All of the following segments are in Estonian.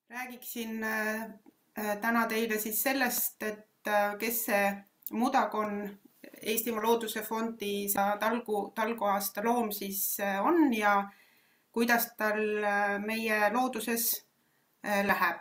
Räägiksin täna teile siis sellest, et kes see Mudakonn Eestimaa Looduse Fondi talguaasta loom siis on ja kuidas tal meie looduses läheb.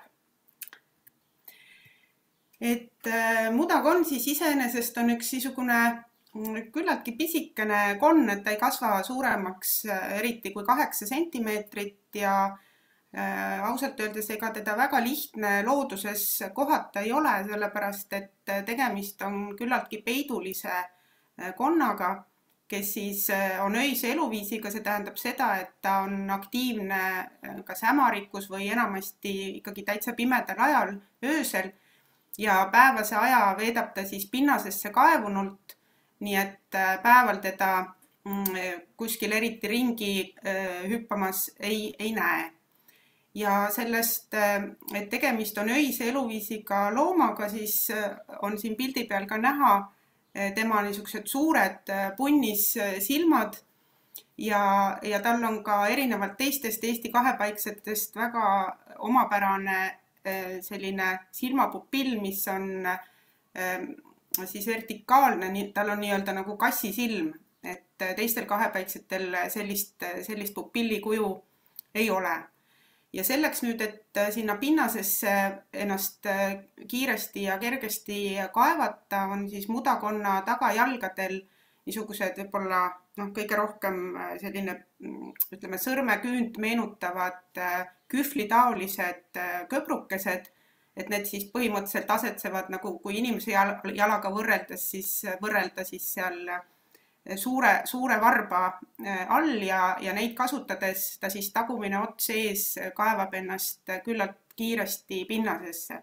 Et mudakonn siis iseenesest on üks niisugune küllaltki pisikene konn, et ta ei kasva suuremaks eriti kui 8 sentimeetrit ja ausalt öeldes ega teda väga lihtne looduses kohata ei ole, sellepärast et tegemist on küllaltki peidulise konnaga, kes siis on öise eluviisiga, see tähendab seda, et ta on aktiivne kas hämarikus või enamasti ikkagi täitsa pimedal ajal öösel ja päevase aja veedab ta siis pinnasesse kaevunult, nii et päeval teda kuskil eriti ringi hüppamas ei näe. Ja sellest, et tegemist on öise eluviisiga loomaga, siis on siin pildi peal ka näha tema niisugused suured punnis silmad ja tal on ka erinevalt teistest Eesti kahepaiksetest väga omapärane selline silmapupill, mis on siis vertikaalne, tal on nii-öelda nagu kassisilm, et teistel kahepaiksetel sellist pupilli kuju ei ole. Ja selleks nüüd, et sinna pinnasesse ennast kiiresti ja kergesti kaevata, on siis mudakonna tagajalgadel niisugused võib-olla kõige rohkem selline, ütleme, sõrmeküünt meenutavad kühvlitaolised köbrukesed, et need siis põhimõtteliselt asetsevad nagu kui inimese jalaga võrrelda siis seal suure varba all ja neid kasutades ta siis tagumine ots ees kaevab ennast küllalt kiiresti pinnasesse.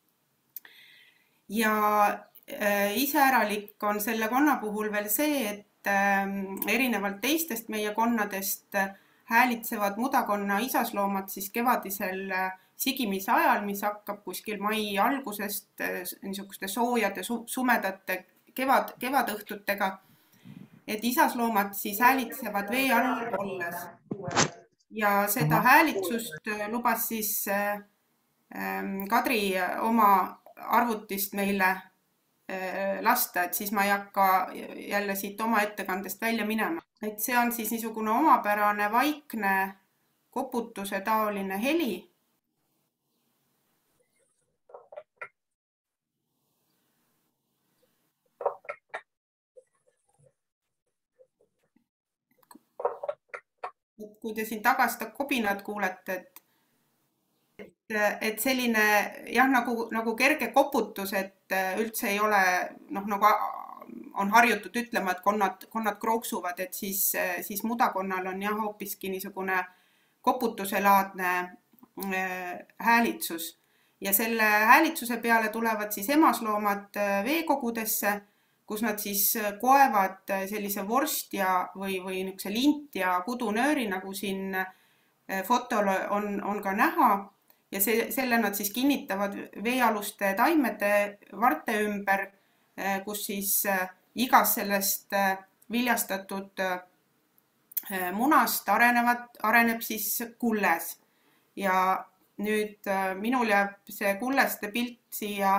Ja iseäralik on selle konna puhul veel see, et erinevalt teistest meie konnadest häälitsevad mudakonna isasloomad siis kevadisel sigimise ajal, mis hakkab kuskil mai algusest niisuguste soojade sumedate kevadõhtutega. Et isasloomad siis häälitsevad vee all olles ja seda häälitsust lubas siis Kadri oma arvutist meile lasta, et siis ma ei hakka jälle siit oma ettekandest välja minema. Et see on siis niisugune omapärane vaikne koputuse taoline heli. Kui te siin taga seda kobinat kuulete, et selline jah, nagu kerge koputus, et üldse ei ole, nagu on harjutud ütlema, et konnad krooksuvad, et siis mudakonnal on jah hoopiski niisugune koputuselaadne häälitsus. Ja selle häälitsuse peale tulevad siis emasloomad veekogudesse, kus nad siis koevad sellise vorstja või niisuguse lint ja kudunööri, nagu siin fotol on ka näha. Ja selle nad siis kinnitavad veealuste taimede varte ümber, kus siis igast sellest viljastatud munast areneb siis kulles. Ja nüüd minul jääb see kulleste pilt siia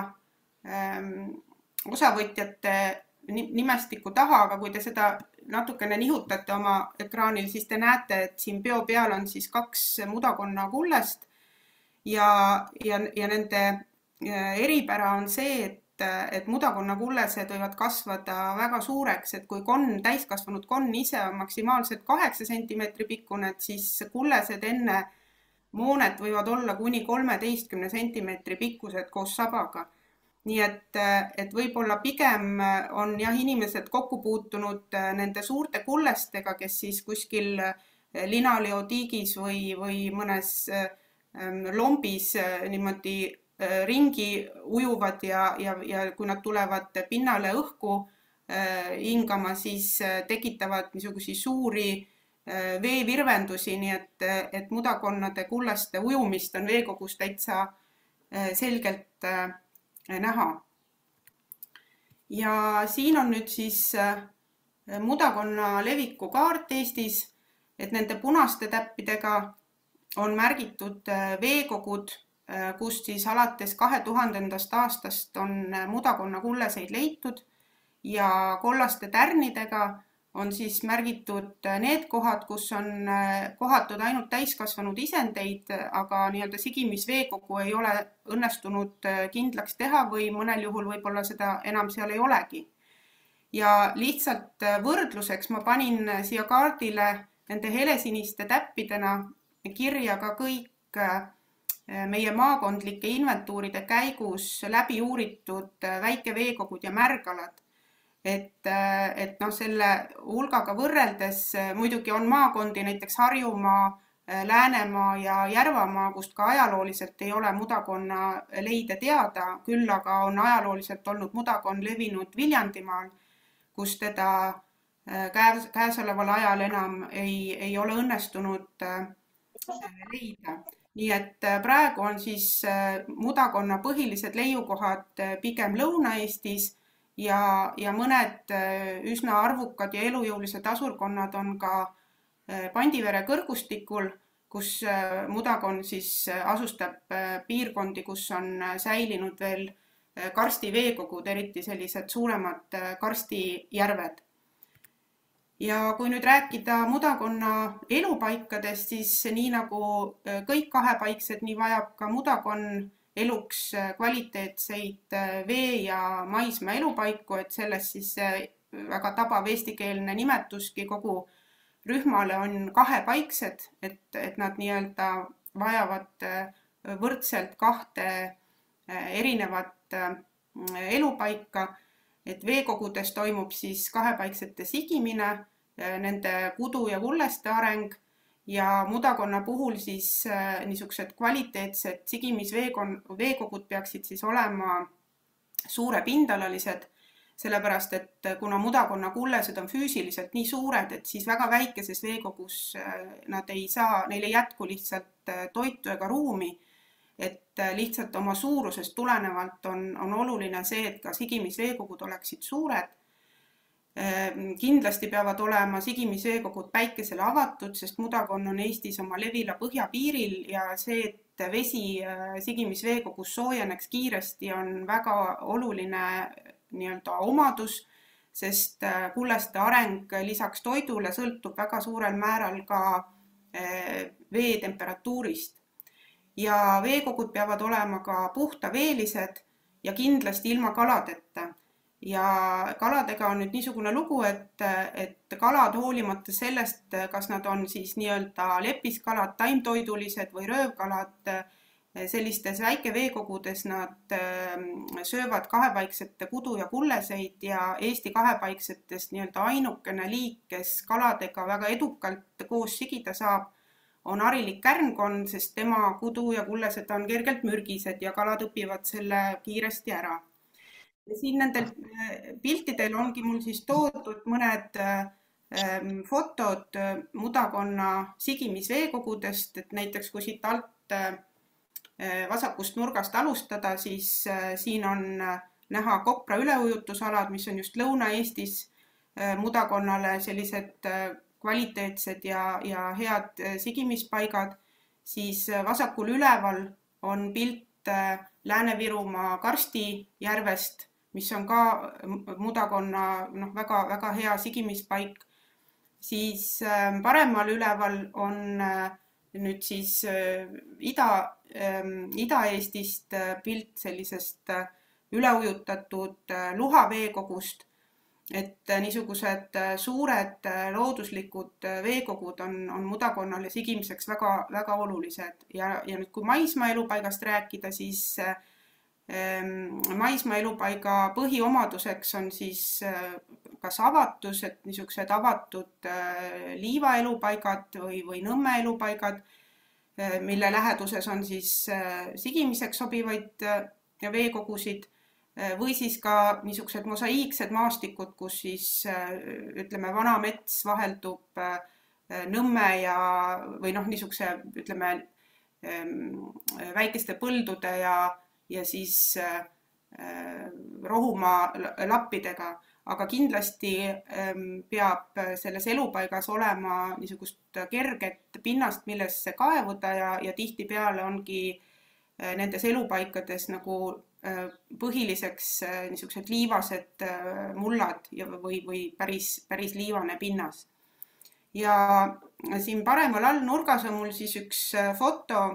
osavõtjate nimestiku taha, aga kui te seda natukene nihutate oma ekraanil, siis te näete, et siin peo peal on siis 2 mudakonna kullest ja nende eripära on see, et mudakonna kullesed võivad kasvada väga suureks, et kui täiskasvanud konn ise on maksimaalselt 8 sentimeetri pikkune, et siis kullesed enne moonet võivad olla kuni 13 sentimeetri pikkused koos sabaga. Nii et võib-olla pigem on jah inimesed kokku puutunud nende suurte kullestega, kes siis kuskil linaleotiigis või mõnes lombis niimoodi ringi ujuvad ja kui nad tulevad pinnale õhku hingama, siis tekitavad niisugusi suuri veevirvendusi, nii et mudakonnade kulleste ujumist on veekogus täitsa selgelt näha. Ja siin on nüüd siis mudakonna leviku kaart Eestis, et nende punaste täppidega on märgitud veekogud, kust siis alates 2000. aastast on mudakonna kulleseid leitud ja kollaste tärnidega on siis märgitud need kohad, kus on kohatud ainult täiskasvanud isendeid, aga nii-öelda sigimisveekogu ei ole õnnestunud kindlaks teha või mõnel juhul võib-olla seda enam seal ei olegi. Ja lihtsalt võrdluseks ma panin siia kaardile nende helesiniste täppidena kirja ka kõik meie maakondlike inventuuride käigus läbi uuritud väikeveekogud ja märgalad. Et noh, selle hulgaga võrreldes muidugi on maakondi, näiteks Harjumaa, Läänemaa ja Järvamaa, kust ka ajalooliselt ei ole mudakonna leide teada, küll aga on ajalooliselt olnud mudakonn levinud Viljandimaal, kus teda käesoleval ajal enam ei ole õnnestunud leida. Nii et praegu on siis mudakonna põhilised leiukohad pigem Lõuna-Eestis ja mõned üsna arvukad ja elujõulised asurkonnad on ka Pandivere kõrgustikul, kus mudakonn siis asustab piirkondi, kus on säilinud veel karstiveekogud, eriti sellised suuremad karstijärved. Ja kui nüüd rääkida mudakonna elupaikadest, siis nii nagu kõik kahepaiksed, nii vajab ka mudakonn eluks kvaliteetseid vee- ja maismaa elupaiku, et sellest siis väga tabav eestikeelne nimetuski kogu rühmale on kahepaiksed, et nad nii-öelda vajavad võrdselt kahte erinevat elupaika, et veekogudes toimub siis kahepaiksete sigimine, nende kudu ja kulleste areng ja mudakonna puhul siis niisugused kvaliteetsed sigimisveekogud peaksid siis olema suurepindalalised, sellepärast et kuna mudakonna kullesed on füüsiliselt nii suured, et siis väga väikeses veekogus nad ei saa, neil ei jätku lihtsalt toitu ega ruumi, et lihtsalt oma suurusest tulenevalt on oluline see, et ka sigimisveekogud oleksid suured. Kindlasti peavad olema sigimisveekogud päikesele avatud, sest mudakonn on Eestis oma levila põhjapiiril ja see, et vesi sigimisveekogus soojeneks kiiresti, on väga oluline nii-öelda omadus, sest kulleste areng lisaks toidule sõltub väga suurel määral ka vee temperatuurist. Ja veekogud peavad olema ka puhtaveelised ja kindlasti ilma kaladeta. Ja kaladega on nüüd niisugune lugu, et kalad hoolimata sellest, kas nad on siis nii-öelda lepiskalad, taimtoidulised või röövkalad, sellistes väikeveekogudes nad söövad kahepaiksete kudu ja kulleseid ja Eesti kahepaiksetest nii-öelda ainukene liik, kes kaladega väga edukalt koos sigida saab, on harilik kärnkonn, sest tema kudu ja kullesed on kergelt mürgised ja kalad õpivad selle kiiresti ära. Ja siin nendel piltidel ongi mul siis toodud mõned fotod mudakonna sigimisveekogudest, et näiteks kui siit alt vasakust nurgast alustada, siis siin on näha Kopra üleujutusalad, mis on just Lõuna-Eestis mudakonnale sellised kvaliteetsed ja head sigimispaigad, siis vasakul üleval on pilt Lääne-Virumaa Karstijärvest, mis on ka mudakonna väga hea sigimispaik. Siis paremal üleval on nüüd siis Ida-Eestist pilt sellisest üleujutatud luhaveekogust, et niisugused suured looduslikud veekogud on mudakonnale sigimiseks väga olulised. Ja nüüd kui maismaa elupaigast rääkida, siis maismaa elupaiga põhiomaduseks on siis kas avatus, et niisugused avatud liivaelupaigad või nõmme elupaigad, mille läheduses on siis sigimiseks sobivaid veekogusid, või siis ka niisugused mosaiiksed maastikud, kus siis ütleme vana mets vaheldub nõmme või niisuguse ütleme väikeste põldude ja siis rohumaa lappidega, aga kindlasti peab selles elupaigas olema niisugust kerget pinnast, millesse kaevuda ja tihtipeale ongi nendes elupaikades nagu põhiliseks niisugused liivased mullad või päris liivane pinnas. Ja siin paremal all nurgas on mul siis üks foto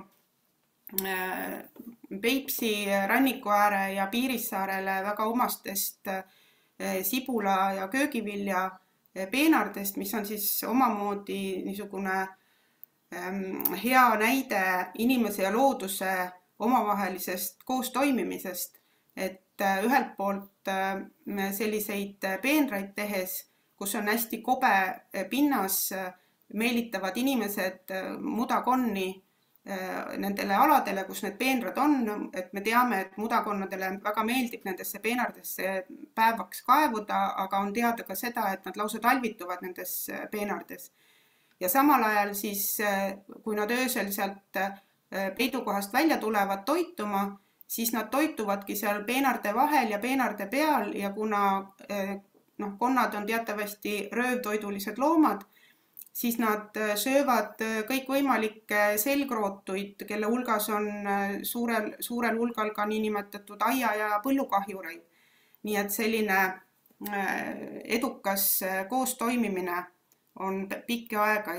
Peipsi rannikuääre ja Piirissaarele väga omastest sibula ja köögivilja peenardest, mis on siis omamoodi niisugune hea näide inimese ja looduse omavahelisest koostoimimisest, et ühelt poolt selliseid peenraid tehes, kus on hästi kobe pinnas, meelitavad inimesed mudakonni nendele aladele, kus need peenrad on, et me teame, et mudakonnadele väga meeldib nendesse peenardesse päevaks kaevuda, aga on teada ka seda, et nad lausa talvituvad nendes peenardes. Ja samal ajal siis, kui nad öösel sealt peidukohast välja tulevad toituma, siis nad toituvadki seal peenarde vahel ja peenarde peal ja kuna konnad on teatavasti röövtoidulised loomad, siis nad söövad kõikvõimalikke selgrootuid, kelle hulgas on suurel hulgal ka niinimetatud aia- ja põllukahjureid. Nii et selline edukas koostoimimine on pikki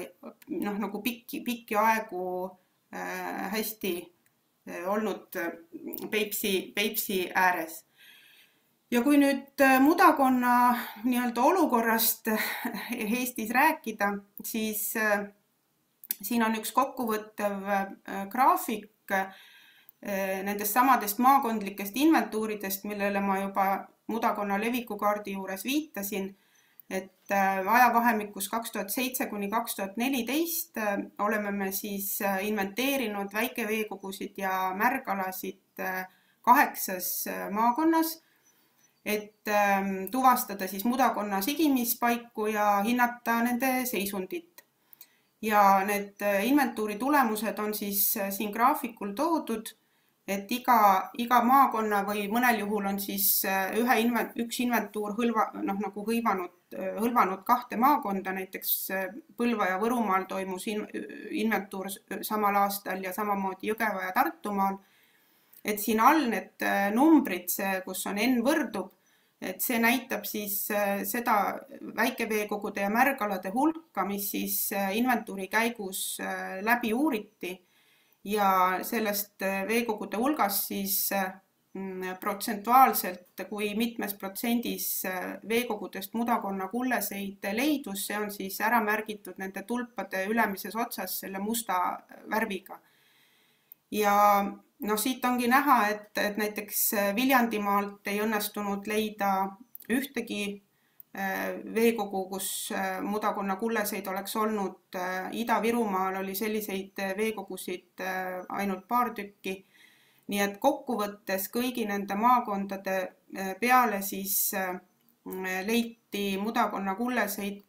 aegu hästi olnud Peipsi ääres. Ja kui nüüd mudakonna olukorrast Eestis rääkida, siis siin on üks kokkuvõttev graafik nendest samadest maakondlikest inventuuridest, millele ma juba mudakonna levikukaardi juures viitasin, et ajavahemikus 2007 kuni 2014 oleme me siis inventeerinud väikeveekogusid ja märgalasid 8 maakonnas, et tuvastada siis mudakonna sigimispaiku ja hinnata nende seisundit. Ja need inventuuri tulemused on siis siin graafikul toodud, et iga maakonna või mõnel juhul on siis üks inventuur hõlvanud 2 maakonda, näiteks Põlva ja Võrumaal toimus inventuur samal aastal ja samamoodi Jõgeva ja Tartumaal. Et siin all need numbrid, kus on N võrdub, et see näitab siis seda väikeveekogude ja märgalade hulka, mis siis inventuuri käigus läbi uuriti ja sellest veekogude hulgas siis protsentuaalselt, kui mitmes protsendis veekogudest mudakonna kulleseid leidus, see on siis ära märgitud nende tulpade ülemises otsas selle musta värviga. Ja siit ongi näha, et näiteks Viljandimaalt ei õnnestunud leida ühtegi veekogu, kus mudakonna kulleseid oleks olnud. Ida-Virumaal oli selliseid veekogusid ainult paar tükki. Nii et kokkuvõttes kõigi nende maakondade peale siis leiti mudakonna kulleseid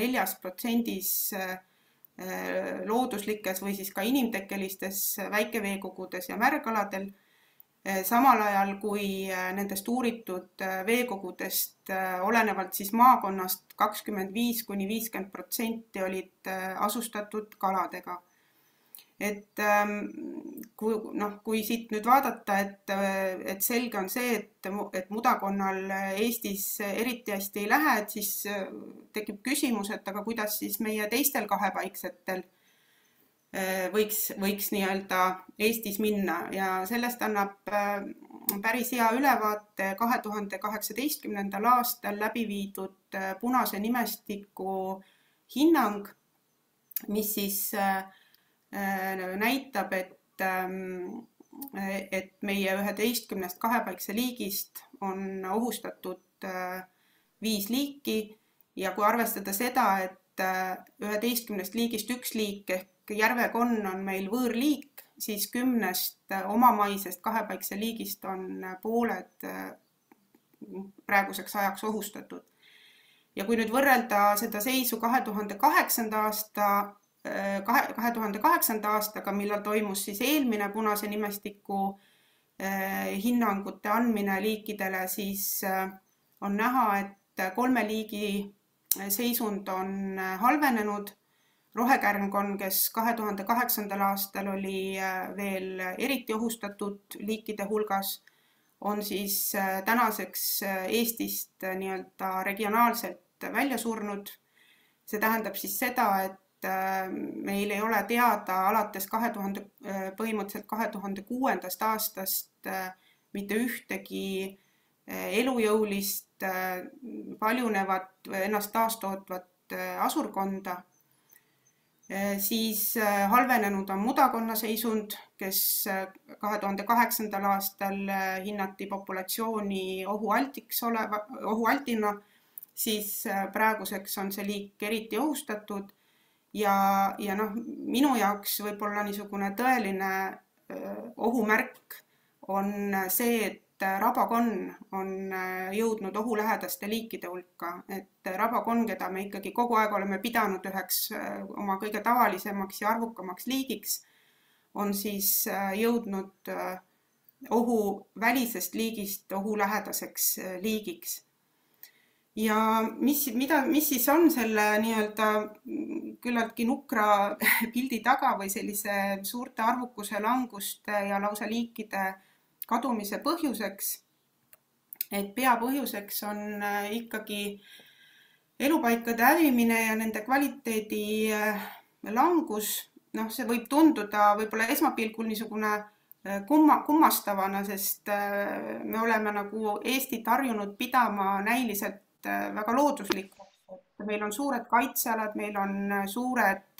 4% looduslikes või siis ka inimtekkelistes väikeveekogudes ja märgaladel, samal ajal kui nendest uuritud veekogudest olenevalt siis maakonnast 25 kuni 50% olid asustatud kaladega. Et kui siit nüüd vaadata, et selge on see, et mudakonnal Eestis eriti hästi ei lähe, et siis tekib küsimus, et aga kuidas siis meie teistel kahepaiksetel võiks nii-öelda Eestis minna ja sellest annab päris hea ülevaate 2018. aastal läbi viidud punase nimestiku hinnang, mis siis näitab, et meie 11 kahepaikse liigist on ohustatud 5 liiki ja kui arvestada seda, et 11 liigist 1 liik ehk järvekonn on meil võõrliik, siis 10 omamaisest kahepaikse liigist on pooled praeguseks ajaks ohustatud. Ja kui nüüd võrrelda seda seisu 2008. aastaga, millal toimus siis eelmine punase nimestiku hinnangute andmine liikidele, siis on näha, et 3 liigi seisund on halvenenud, rohekärnkonn, kes 2008. aastal oli veel eriti ohustatud liikide hulgas, on siis tänaseks Eestist nii-öelda regionaalselt välja surnud. See tähendab siis seda, et meil ei ole teada alates põhimõtteliselt 2006. aastast mitte ühtegi elujõulist, paljunevat, ennast taastootvat asurkonda. Siis halvenenud on mudakonna seisund, kes 2008. aastal hinnati populatsiooni ohualtina, siis praeguseks on see liik eriti ohustatud ja minu jaoks võib-olla niisugune tõeline ohumärk on see, et rabakonn on jõudnud ohulähedaste liikide hulka, et rabakonn, keda me ikkagi kogu aeg oleme pidanud üheks oma kõige tavalisemaks ja arvukamaks liigiks, on siis jõudnud ohuvälisest liigist ohulähedaseks liigiks. Ja mis siis on selle nii-öelda küllaltki nukra pildi taga või sellise suurte arvukuse languste ja lausa liikide kadumise põhjuseks, et peapõhjuseks on ikkagi elupaikade hävimine ja nende kvaliteedi langus. See võib tunduda võib-olla esmapilgul niisugune kummastavana, sest me oleme nagu Eestit harjunud pidama näiliselt väga looduslikuks. Meil on suured kaitsealad, meil on suured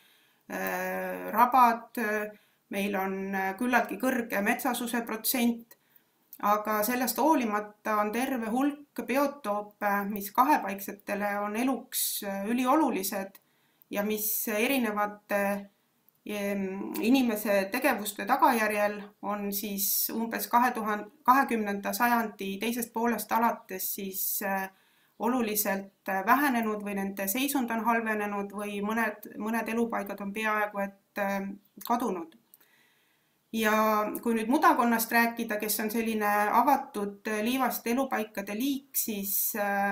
rabad, meil on küllaltki kõrge metsasuse protsent, aga sellest hoolimata on terve hulk biotoope, mis kahepaiksetele on eluks üliolulised ja mis erinevate inimese tegevuste tagajärjel on siis umbes 20. sajandi teisest poolest alates siis oluliselt vähenenud või nende seisund on halvenenud või mõned elupaigad on peaaegu et kadunud. Ja kui nüüd mudakonnast rääkida, kes on selline avatud liivaste elupaikade liik, siis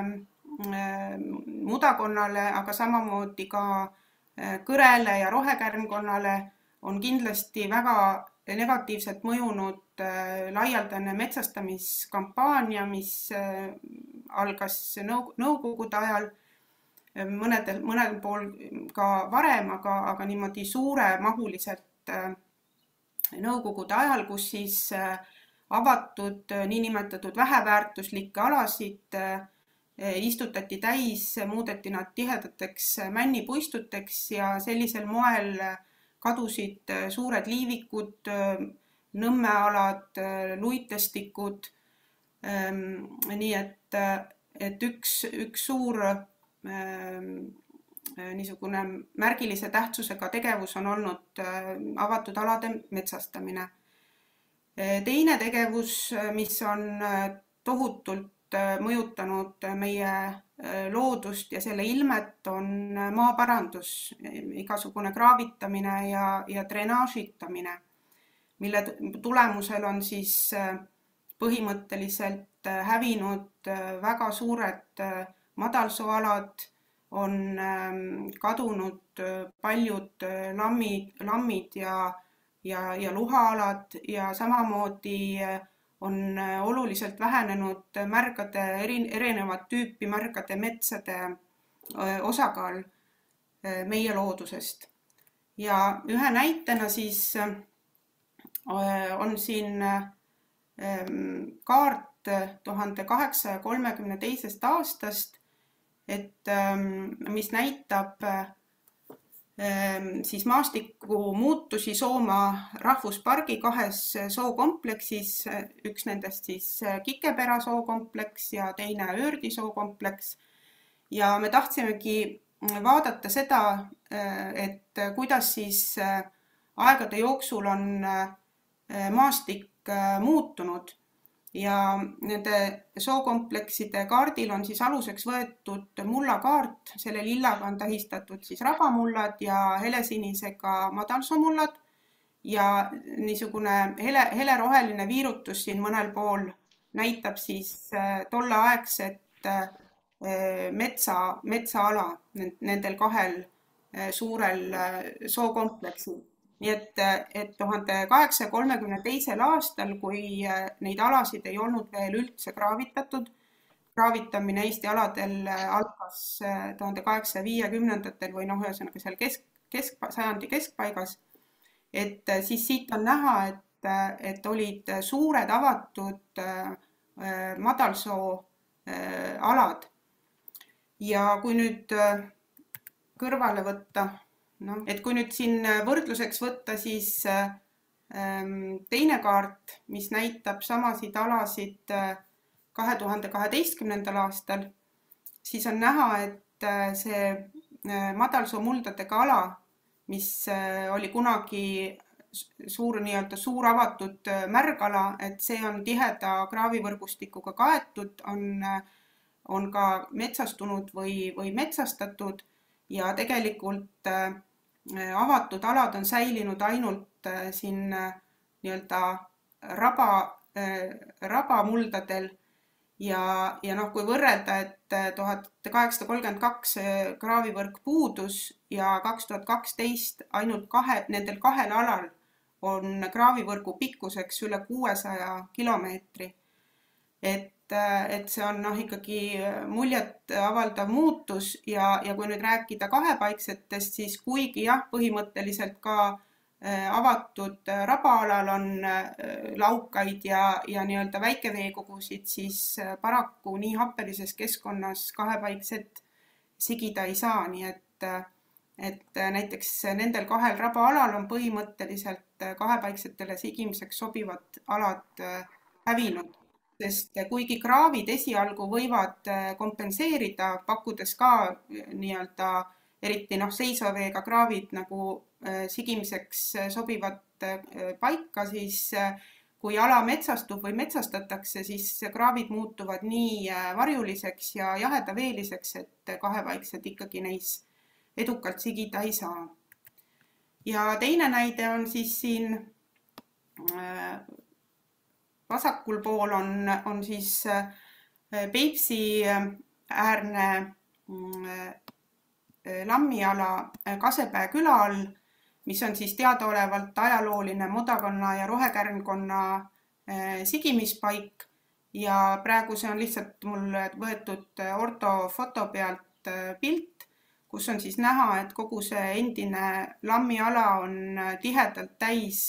mudakonnale, aga samamoodi ka kõrele ja rohekärnkonnale on kindlasti väga negatiivselt mõjunud laialdane metsastamiskampaania, mis algas nõukogude ajal, mõnel pool ka varem, aga niimoodi suuremahuliselt nõukogude ajal, kus siis avatud niinimetatud väheväärtuslikke alasid istutati täis, muudeti nad tihedateks männipuistuteks ja sellisel moel kadusid suured liivikud, nõmmealad, luitestikud. Nii et üks suur niisugune märgilise tähtsusega tegevus on olnud avatud alade metsastamine. Teine tegevus, mis on tohutult mõjutanud meie loodust ja selle ilmet, on maaparandus, igasugune kraavitamine ja drenaažitamine, mille tulemusel on siis põhimõtteliselt hävinud väga suured madalsooalad, on kadunud paljud lammid ja luhaalad ja samamoodi on oluliselt vähenenud erinevat tüüpi märgade metsade osakaal meie loodusest. Ja ühe näitena siis on siin kaart 1832. aastast, mis näitab siis maastiku muutusi Soomaa rahvuspargi kahes sookompleksis, üks nendest siis Kikepera sookompleks ja teine Öördi sookompleks. Ja me tahtsimegi vaadata seda, et kuidas siis aegade jooksul on maastik muutunud. Ja nende sookomplekside kaardil on siis aluseks võetud mullakaart, selle lillaga on tähistatud siis rabamullad ja helesinisega madalsoomullad ja niisugune heleroheline viirutus siin mõnel pool näitab siis tolleaegset metsaala nendel kahel suurel sookompleksil. Nii et 1832. aastal, kui neid alasid ei olnud veel üldse kraavitatud, kraavitamine Eesti aladel algas 1850-ndatel või ühesõnaga seal sajandi keskpaigas, et siis siit on näha, et olid suured avatud madalsoo alad. Ja kui nüüd kõrvale võtta, et kui nüüd siin võrdluseks võtta, siis teine kaart, mis näitab samasid alasid 2012. aastal, siis on näha, et see madalsoomuldadega ala, mis oli kunagi suur avatud märgala, et see on tiheda kraavivõrgustikuga kaetud, on ka metsastunud või metsastatud ja tegelikult avatud alad on säilinud ainult siin nii-öelda rabamuldadel ja kui võrrelda, et 1832 kraavivõrk puudus ja 2012 ainult nendel kahel alal on kraavivõrgu pikkuseks üle 600 kilomeetri. Et see on ikkagi muljet avaldav muutus ja kui nüüd rääkida kahepaiksetest, siis kuigi jah, põhimõtteliselt ka avatud rabaalal on laukaid ja nii-öelda väikeveekogusid, siis paraku nii happelises keskkonnas kahepaikset sigida ei saa, nii et näiteks nendel kahel rabaalal on põhimõtteliselt kahepaiksetele sigimiseks sobivad alad hävinud. Sest kuigi kraavid esialgu võivad kompenseerida, pakkudes ka nii-öelda eriti seisva veega kraavid nagu sigimiseks sobivat paika, siis kui ala metsastub või metsastatakse, siis kraavid muutuvad nii varjuliseks ja jahedaveeliseks, et kahepaiksed ikkagi neis edukalt sigida ei saa. Ja teine näide on siis siin vasakul pool on siis Peipsi äärne lammiala Kasepää küla all, mis on siis teadaolevalt ajalooline modakonna ja rohekärnkonna sigimispaik ja praegu see on lihtsalt mul võetud ortofoto pealt pilt, kus on siis näha, et kogu see endine lammiala on tihedalt täis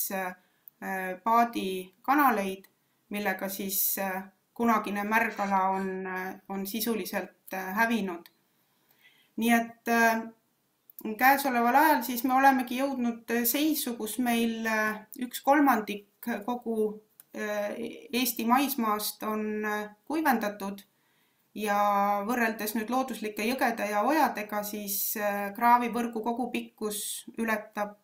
paadikanaleid, millega siis kunagine märgala on sisuliselt hävinud. Nii et käesoleval ajal siis me olemegi jõudnud seisu, kus meil 1/3 kogu Eesti maismaast on kuivendatud ja võrreldes nüüd looduslike jõgede ja ojadega, siis kraavivõrgu kogupikkus ületab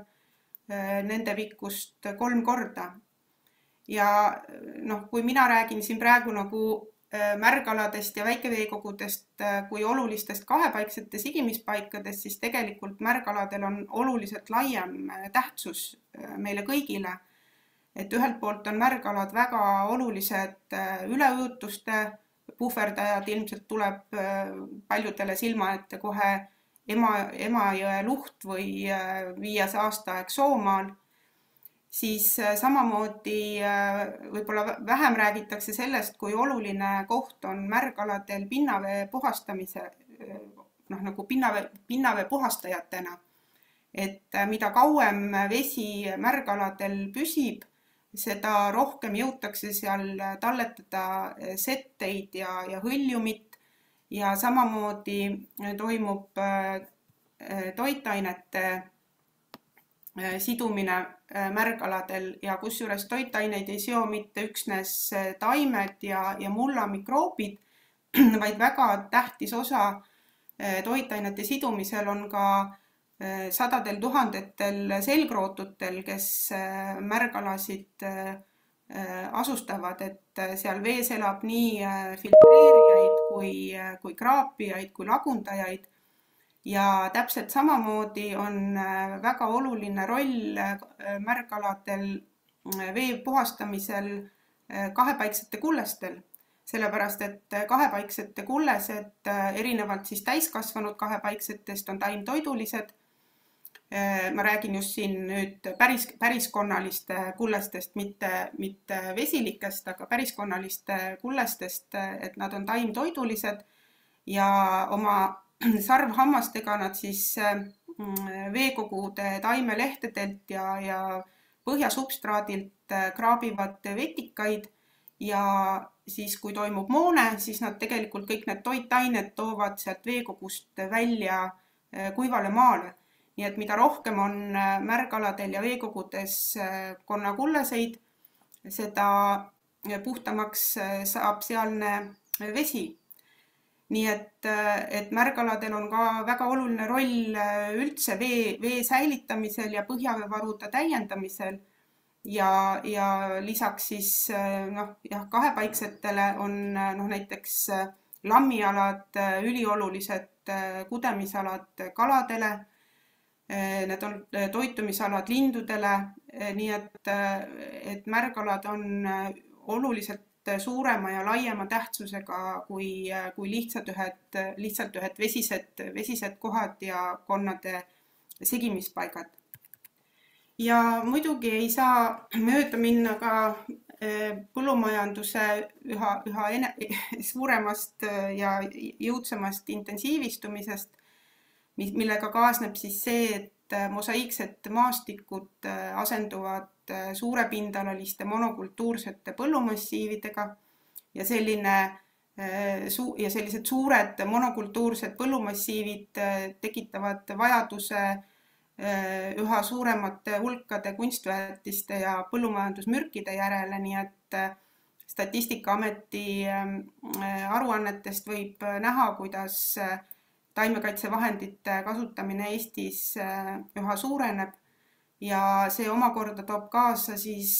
nende pikkust 3 korda. Ja kui mina räägin siin praegu nagu märgaladest ja väikeveekogudest kui olulistest kahepaikdsete sigimispaikadest, siis tegelikult märgaladel on oluliselt laiem tähtsus meile kõigile. Et ühelt poolt on märgalad väga olulised üleujutuste puhverdajad, ilmselt tuleb paljudele silma ette kohe Emajõe luht või 5 aastaaeg Soomaal. Siis samamoodi võib-olla vähem räägitakse sellest, kui oluline koht on märgaladel pinnavee puhastamise, nagu pinnavee puhastajatena. Et mida kauem vesi märgaladel püsib, seda rohkem jõutakse seal talletada setteid ja hõljumit ja samamoodi toimub toitainete sidumine märgaladel ja kusjuures toitaineid ei seo mitte üksnes taimed ja mullamikroobid, vaid väga tähtis osa toitainete sidumisel on ka sadadel tuhandetel selgrootutel, kes märgalasid asustavad, et seal vees elab nii filtreerijaid kui kraapijaid kui lagundajaid. Ja täpselt samamoodi on väga oluline roll märgaladel vee puhastamisel kahepaiksete kullestel. sellepärast et kahepaiksete kullesed erinevalt siis täiskasvanud kahepaiksetest on taimtoidulised. Ma räägin just siin nüüd päriskonnaliste kullestest, mitte vesilikest, aga päriskonnaliste kullestest, et nad on taimtoidulised ja oma sarvhammastega nad siis veekogude taimelehtedelt ja põhjasubstraadilt kraabivad vetikaid ja siis, kui toimub moone, siis nad tegelikult kõik need toitained toovad sealt veekogust välja kuivale maale. Nii et mida rohkem on märgaladel ja veekogudes konnakulleseid, seda puhtamaks saab sealne vesi. Nii et märgaladel on ka väga oluline roll üldse vee säilitamisel ja põhjaveevarude täiendamisel ja lisaks siis kahepaiksetele on näiteks lammialad üliolulised kudemisalad kaladele, need on toitumisalad lindudele, nii et märgalad on oluliselt suurema ja laiema tähtsusega kui lihtsalt ühed vesised kohad ja konnade segimispaigad. Ja muidugi ei saa mööda minna ka põllumajanduse üha suuremast ja jõudsamast intensiivistumisest, millega kaasneb siis see, et mosaiiksed maastikud asenduvad suurepindalaliste monokultuursete põllumassiividega ja sellised suured monokultuursed põllumassiivid tekitavad vajaduse üha suuremate hulkade kunstväetiste ja põllumajandusmürkide järele, nii et Statistikaameti aruannetest võib näha, kuidas taimekaitsevahendite kasutamine Eestis üha suureneb ja see omakorda toob kaasa siis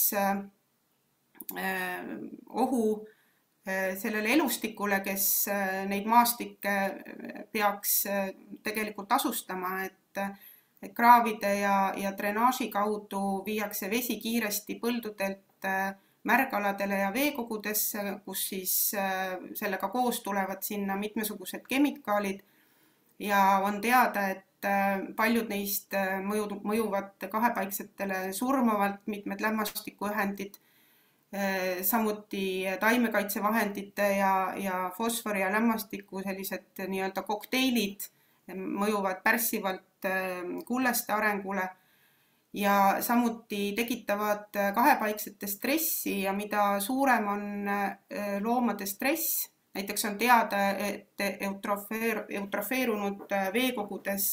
ohu sellele elustikule, kes neid maastikke peaks tegelikult asustama, et kraavide ja drenaaži kaudu viiakse vesi kiiresti põldudelt märgaladele ja veekogudesse, kus siis sellega koos tulevad sinna mitmesugused kemikaalid ja on teada, et paljud neist mõjuvad kahepaiksetele surmavalt, mitmed lämmastikuühendid, samuti taimekaitsevahendite ja fosfori ja lämmastiku sellised nii-öelda kokteilid mõjuvad pärssivalt kulleste arengule ja samuti tekitavad kahepaiksete stressi ja mida suurem on loomade stress, näiteks on teada, et eutrofeerunud veekogudes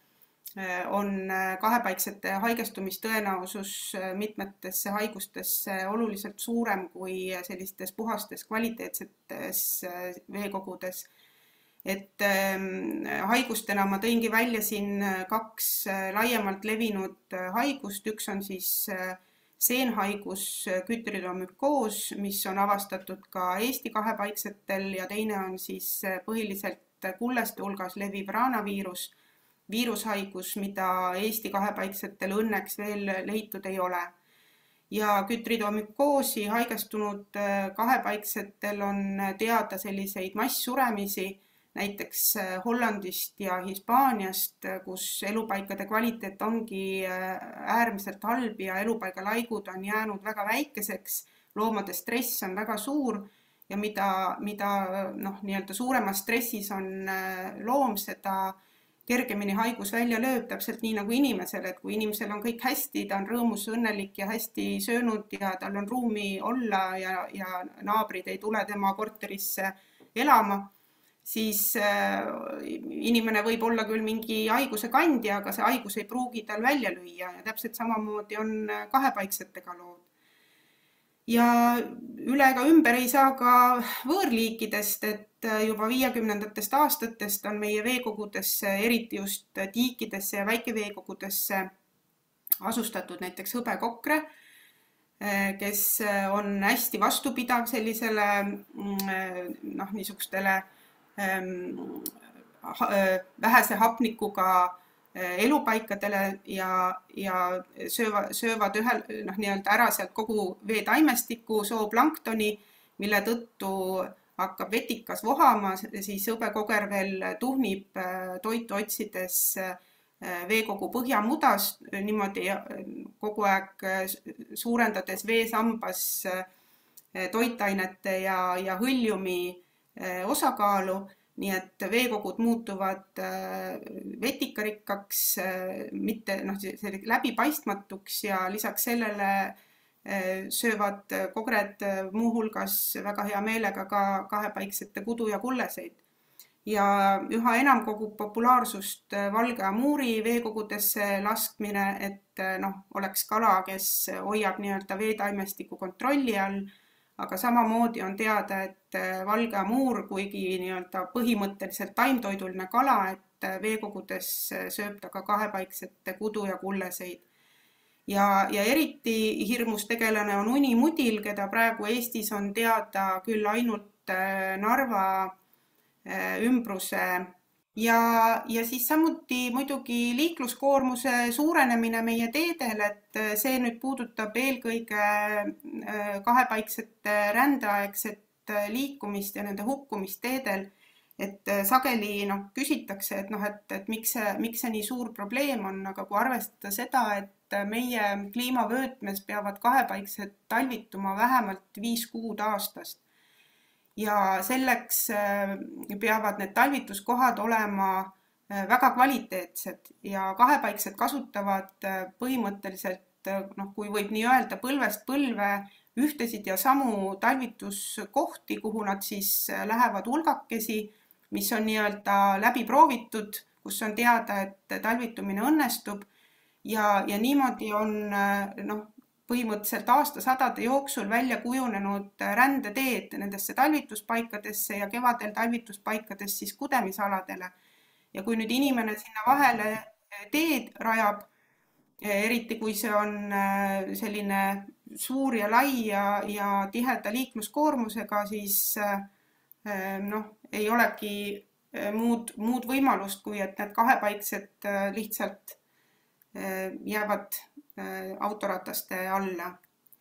on kahepaiksete haigestumistõenäosus mitmetesse haigustesse oluliselt suurem kui sellistes puhastes kvaliteetsetes veekogudes. Et haigustena ma tõingi välja siin 2 laiemalt levinud haigust, üks on siis seenhaigus kütridomükoos, mis on avastatud ka Eesti kahepaiksetel ja teine on siis põhiliselt kulleste hulgas leviv raanaviirus, viirushaigus, mida Eesti kahepaiksetel õnneks veel leitud ei ole. Ja kütridomükoosi haigestunud kahepaiksetel on teada selliseid masssuremisi, näiteks Hollandist ja Hispaaniast, kus elupaikade kvaliteet ongi äärmiselt halb ja elupaigalaigud on jäänud väga väikeseks, loomade stress on väga suur ja mida nii-öelda suuremas stressis on loom, seda kergemini haigus välja lööb, täpselt nii nagu inimesel, et kui inimesel on kõik hästi, ta on rõõmus, õnnelik ja hästi söönud ja tal on ruumi olla ja naabrid ei tule tema korterisse elama, siis inimene võib olla küll mingi haiguse kandja, aga see haigus ei pruugi tal välja lüüa ja täpselt samamoodi on kahepaiksetega lood. Ja üle ega ümber ei saa ka võõrliikidest, et juba 50ndatest aastatest on meie veekogudesse, eriti just tiikidesse ja väikeveekogudesse asustatud näiteks hõbekokre, kes on hästi vastupidav sellisele niisugustele vähese hapnikuga elupaikadele ja söövad nii-öelda ära sealt kogu veetaimestiku, zooplanktoni mille tõttu hakkab vetikas vohama, siis hõbekoger veel tuhnib toitu otsides veekogu põhjamudas niimoodi kogu aeg suurendades veesambas toitainete ja hõljumi osakaalu, nii et veekogud muutuvad vetikarikkaks, mitte läbipaistmatuks ja lisaks sellele söövad kogred muuhulgas väga hea meelega ka kahepaiksete kudu ja kulleseid. Ja üha enam kogub populaarsust valge amuuri veekogudesse laskmine, et oleks kala, kes hoiab nii-öelda veetaimestiku kontrolli all, aga samamoodi on teada, et valge amuur, kuigi nii-öelda põhimõtteliselt taimtoiduline kala, et veekogudes sööb ta ka kahepaiksete kudu ja kulleseid. Ja eriti hirmus tegelane on unimudil, keda praegu Eestis on teada küll ainult Narva ümbruse ja siis samuti muidugi liikluskoormuse suurenemine meie teedel, et see nüüd puudutab eelkõige kahepaiksete rändeaegset liikumist ja nende hukkumist teedel, et sageli küsitakse, et miks see nii suur probleem on, aga kui arvestada seda, et meie kliimavöötmes peavad kahepaiksed talvituma vähemalt 5 kuud aastast ja selleks peavad need talvituskohad olema väga kvaliteetsed ja kahepaiksed kasutavad põhimõtteliselt, kui võib nii öelda, põlvest põlve ühtesid ja samu talvituskohti, kuhu nad siis lähevad hulgakesi, mis on nii-öelda läbi proovitud, kus on teada, et talvitumine õnnestub ja niimoodi on põhimõtteliselt aastasadade jooksul välja kujunenud rändeteed nendesse talvituspaikadesse ja kevadel talvituspaikadest siis kudemisaladele. Ja kui nüüd inimene sinna vahele teed rajab, eriti kui see on selline suur ja lai ja tiheda liikluskoormusega, siis ei olegi muud võimalust, kui et need kahepaiksed lihtsalt jäävad autorataste alla.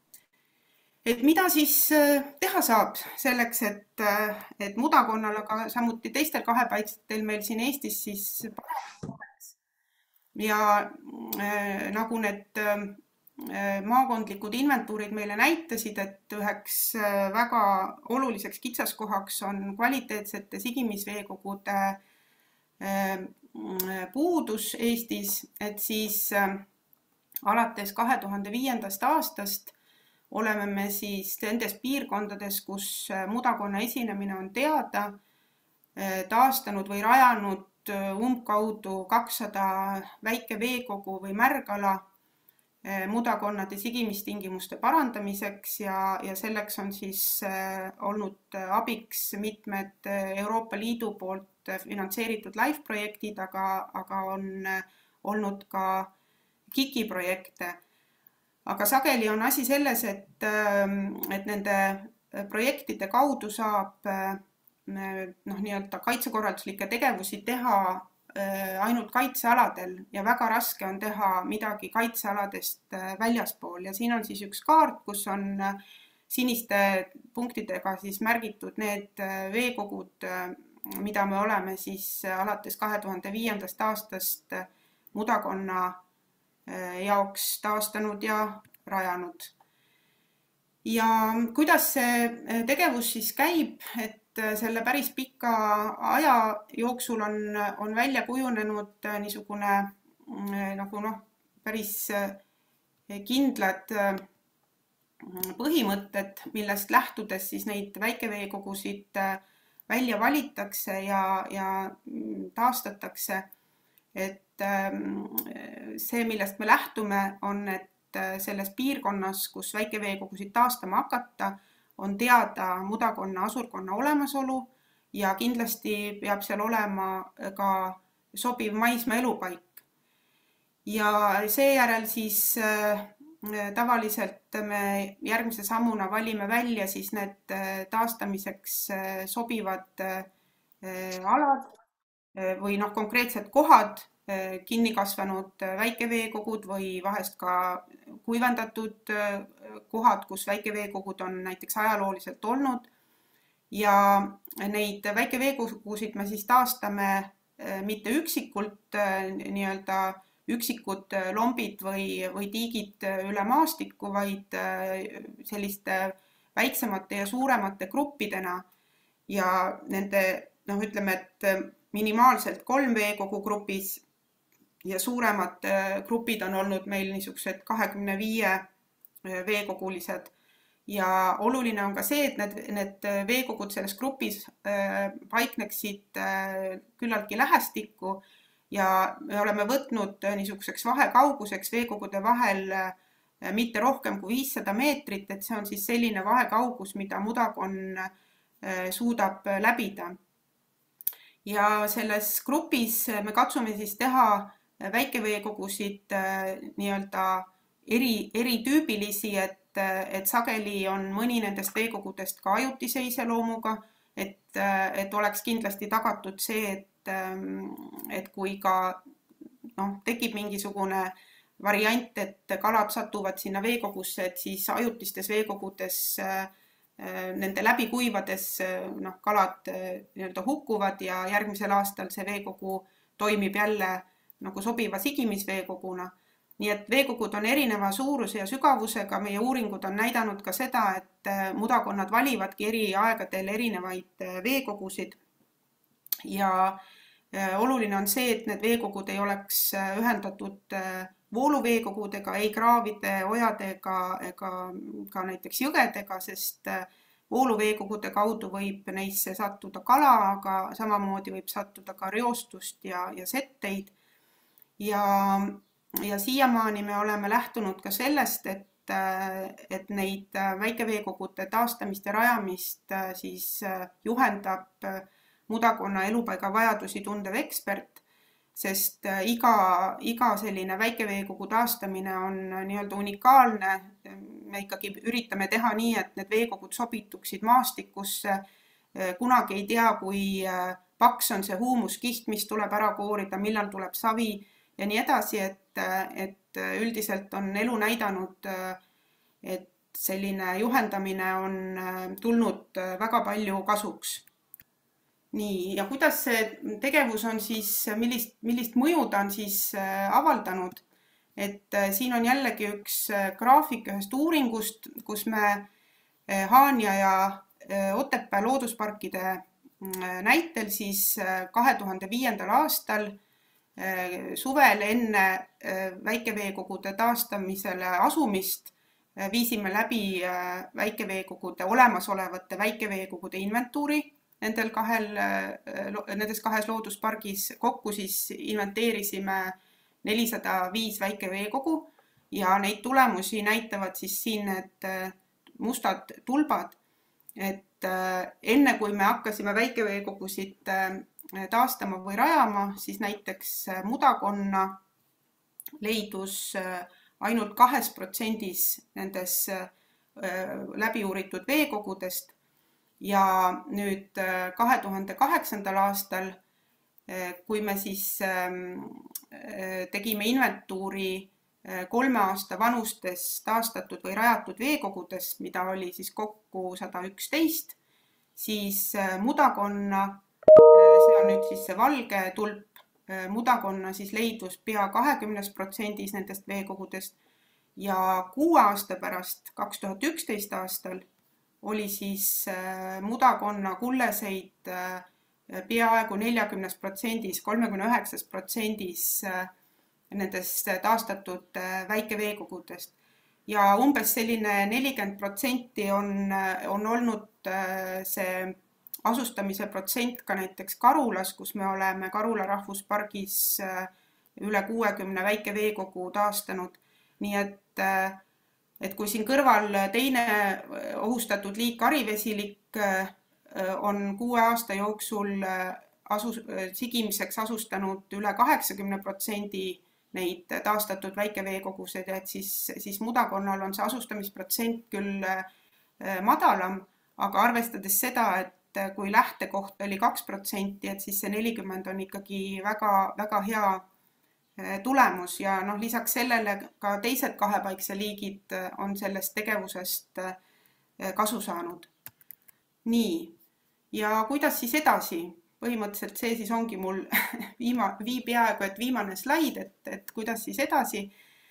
Et mida siis teha saab selleks, et mudakonnal, aga samuti teistel kahepaiksetel meil siin Eestis siis paremaks oleks. Ja nagu need maakondlikud inventuurid meile näitasid, et üheks väga oluliseks kitsaskohaks on kvaliteetsete sigimisveekogude puudus Eestis, et siis alates 2005. aastast oleme me siis nendes piirkondades, kus mudakonna esinemine on teada, taastanud või rajanud umbkaudu 200 väikeveekogu või märgala mudakonnade sigimistingimuste parandamiseks ja selleks on siis olnud abiks mitmed Euroopa Liidu poolt finantseeritud LIFE-projektid, aga on olnud ka KIK-i projekte. Aga sageli on asi selles, et nende projektide kaudu saab nii-öelda kaitsekorralduslikke tegevusi teha ainult kaitsealadel ja väga raske on teha midagi kaitsealadest väljaspool. Ja siin on siis üks kaart, kus on siniste punktidega siis märgitud need veekogud, mida me oleme siis alates 2005. aastast mudakonna jaoks taastanud ja rajanud. Ja kuidas see tegevus siis käib, et selle päris pika aja jooksul on välja kujunenud niisugune päris kindlad põhimõtted, millest lähtudes siis neid väikeveekogusid välja valitakse ja taastatakse. Et see, millest me lähtume, on, et selles piirkonnas, kus väikeveekogusid taastama hakata, on teada mudakonna asurkonna olemasolu ja kindlasti peab seal olema ka sobiv maismaa elupaik. Ja seejärel siis tavaliselt me järgmise sammuna valime välja siis need taastamiseks sobivad alad või konkreetsed kohad, kinni kasvanud väikeveekogud või vahest ka kuivendatud kohad, kus väikeveekogud on näiteks ajalooliselt olnud. Ja neid väikeveekogusid me siis taastame mitte üksikult nii-öelda üksikud lombid või tiigid üle maastiku, vaid selliste väiksemate ja suuremate gruppidena ja nende, ütleme, et minimaalselt 3 veekogu grupis ja suuremad grupid on olnud meil niisugused 25 veekogulised. Ja oluline on ka see, et need veekogud selles grupis paikneksid küllaltki lähestikku ja me oleme võtnud niisuguseks vahekauguseks veekogude vahel mitte rohkem kui 500 meetrit, et see on siis selline vahekaugus, mida mudakonn suudab läbida. Ja selles grupis me katsume siis teha väikeveekogusid nii-öelda eritüübilisi, et sageli on mõni nendest veekogudest ka ajutise iseloomuga, et oleks kindlasti tagatud see, et kui ka tekib mingisugune variant, et kalad satuvad sinna veekogusse, et siis ajutistes veekogudes nende läbikuivades kalad nii-öelda hukkuvad ja järgmisel aastal see veekogu toimib jälle nagu sobiva sigimisveekoguna. Nii et veekogud on erineva suuruse ja sügavusega. Meie uuringud on näidanud ka seda, et mudakonnad valivadki eri aegadel erinevaid veekogusid. Ja oluline on see, et need veekogud ei oleks ühendatud vooluveekogudega, ei kraavide, ojadega ega ka näiteks jõgedega, sest vooluveekogude kaudu võib neisse sattuda kala, aga samamoodi võib sattuda ka reostust ja setteid. Ja siiamaani me oleme lähtunud ka sellest, et neid väikeveekogude taastamist ja rajamist siis juhendab mudakonna elupaiga vajadusi tundev ekspert, sest iga selline väikeveekogu taastamine on nii-öelda unikaalne. Me ikkagi üritame teha nii, et need veekogud sobituksid maastikusse. Kunagi ei tea, kui paks on see huumuskiht, mis tuleb ära koorida, millal tuleb savi ja nii edasi, et üldiselt on elu näidanud, et selline juhendamine on tulnud väga palju kasuks. Nii, ja kuidas see tegevus on siis, millist mõju ta on siis avaldanud? Et siin on jällegi üks graafik ühest uuringust, kus me Haanja ja Otepää loodusparkide näitel siis 2005. aastal suvel enne väikeveekogude taastamisele asumist viisime läbi olemasolevate väikeveekogude inventuuri nendes kahes looduspargis. Kokku siis inventeerisime 405 väikeveekogu ja neid tulemusi näitavad siis siin need mustad tulbad, et enne kui me hakkasime väikeveekogusid taastama või rajama, siis näiteks mudakonna leidus ainult 2% nendes läbi uuritud veekogudest ja nüüd 2008. aastal, kui me siis tegime inventuuri 3 aasta vanustes taastatud või rajatud veekogudest, mida oli siis kokku 111, siis mudakonna, see on nüüd siis see valge tulp, mudakonna siis leidus pea 20% nendest veekogudest ja 6 aasta pärast, 2011 aastal, oli siis mudakonna kulleseid peaaegu 40%, 39% nendest taastatud väikeveekogudest. Ja umbes selline 40% on olnud see asustamise protsent ka näiteks Karulas, kus me oleme Karula rahvuspargis üle 60 väikeveekogu taastanud. Nii et kui siin kõrval teine ohustatud liik harivesilik on 6 aasta jooksul sigimiseks asustanud üle 80% neid taastatud väikeveekogused, et siis mudakonnal on see asustamisprotsent küll madalam, aga arvestades seda, et kui lähtekoht oli 2%, et siis see 40 on ikkagi väga, väga hea tulemus ja lisaks sellele ka teised kahepaikse liigid on sellest tegevusest kasu saanud. Nii, ja kuidas siis edasi? Põhimõtteliselt see siis ongi mul peaaegu et viimane slaid, et kuidas siis edasi.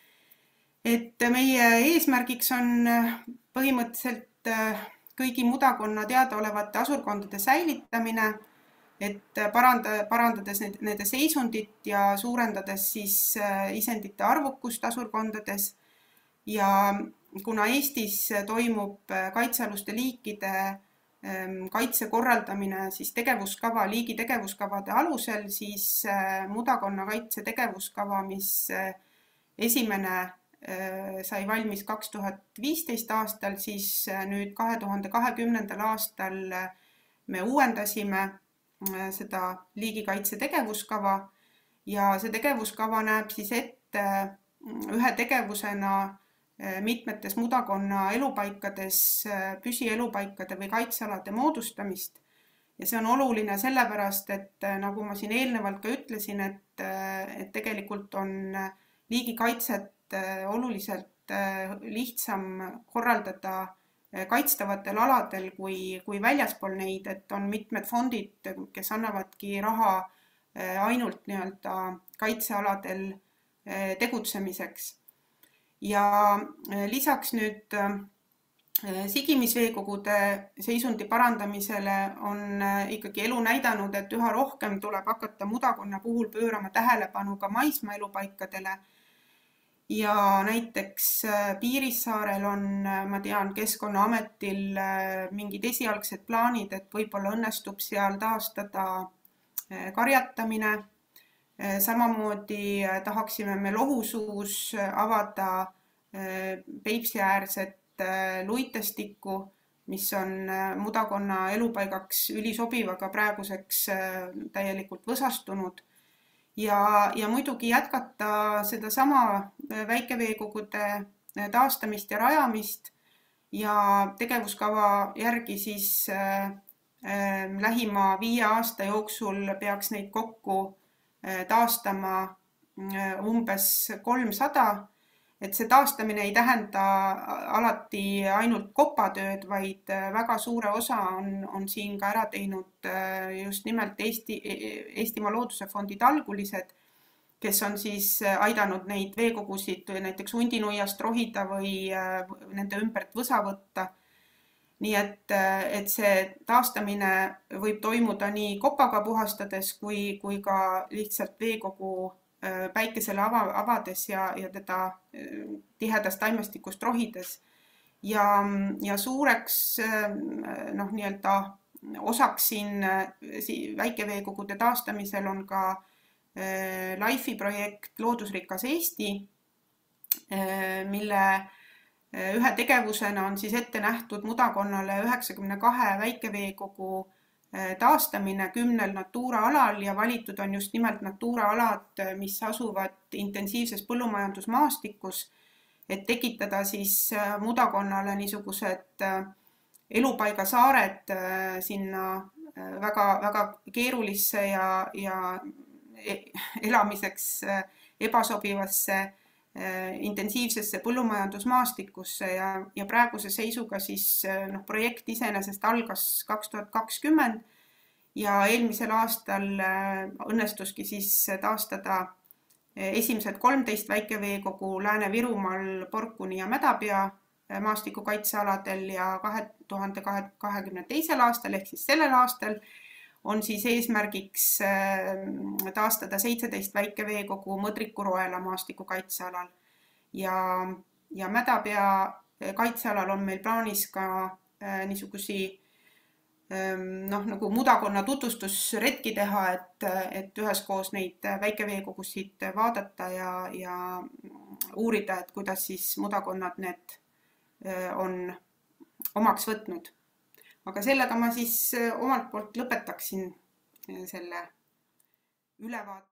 Et meie eesmärgiks on põhimõtteliselt kõigi mudakonna teadaolevate asurkondade säilitamine, et parandades nende seisundit ja suurendades siis isendite arvukust asurkondades. Ja kuna Eestis toimub kaitsealuste liikide kaitse korraldamine siis liigi tegevuskavade alusel, siis mudakonna kaitse tegevuskava, mis esimene sai valmis 2015 aastal, siis nüüd 2020. aastal me uuendasime seda liigikaitse tegevuskava ja see tegevuskava näeb siis ette ühe tegevusena mitmetes mudakonna elupaikades püsielupaikade või kaitsealade moodustamist. Ja see on oluline sellepärast, et nagu ma siin eelnevalt ka ütlesin, et tegelikult on liigikaitset oluliselt lihtsam korraldada kaitstavatel aladel kui väljaspool neid, et on mitmed fondid, kes annavadki raha ainult kaitsealadel tegutsemiseks. Ja lisaks nüüd sigimisveekogude seisundi parandamisele on ikkagi elu näidanud, et üha rohkem tuleb hakata mudakonna puhul pöörama tähelepanu ka maismaa elupaikadele. Ja näiteks Piirissaarel on, ma tean, Keskkonnaametil mingid esialgsed plaanid, et võib-olla õnnestub seal taastada karjatamine. Samamoodi tahaksime me Lohusuus avada Peipsiäärset luitestikku, mis on mudakonna elupaigaks ülisobiv, aga praeguseks täielikult võsastunud. Ja muidugi jätkata seda sama väikeveekogude taastamist ja rajamist ja tegevuskava järgi siis lähima 5 aasta jooksul peaks neid kokku taastama umbes 300. Et see taastamine ei tähenda alati ainult kopatööd, vaid väga suure osa on siin ka ära teinud just nimelt Eestimaa Looduse Fondi talgulised, kes on siis aidanud neid veekogusid näiteks hundinuiast rohida või nende ümbert võsa võtta. Nii et see taastamine võib toimuda nii kopaga puhastades kui ka lihtsalt veekogu päikesele avades ja teda tihedast taimestikust rohides. Ja suureks osaks siin väikeveekogude taastamisel on ka LIFE projekt Loodusrikas Eesti, mille ühe tegevusena on siis ette nähtud mudakonnale 92 väikeveekogu taastamine 10 Natura alal ja valitud on just nimelt Natura alad, mis asuvad intensiivses põllumajandusmaastikus, et tekitada siis mudakonnale niisugused elupaigasaared sinna väga keerulisse ja elamiseks ebasobivasse intensiivsesse põllumajandusmaastikusse ja praeguse seisuga siis projekt iseenesest algas 2020 ja eelmisel aastal õnnestuski siis taastada esimesed 13 väikeveekogu Lääne-Virumaal Porkuni ja Mädapea maastikukaitsealadel ja 2022. aastal ehk siis sellel aastal on siis eesmärgiks taastada 17 väikeveekogu Mõdriku-Roela maastikukaitsealal. Ja Mädapea kaitsealal on meil plaanis ka niisugusi nagu mudakonna tutvustusretki teha, et üheskoos neid väikeveekogusid vaadata ja uurida, et kuidas siis mudakonnad need on omaks võtnud. Aga sellega ma siis omalt poolt lõpetaksin selle ülevaate.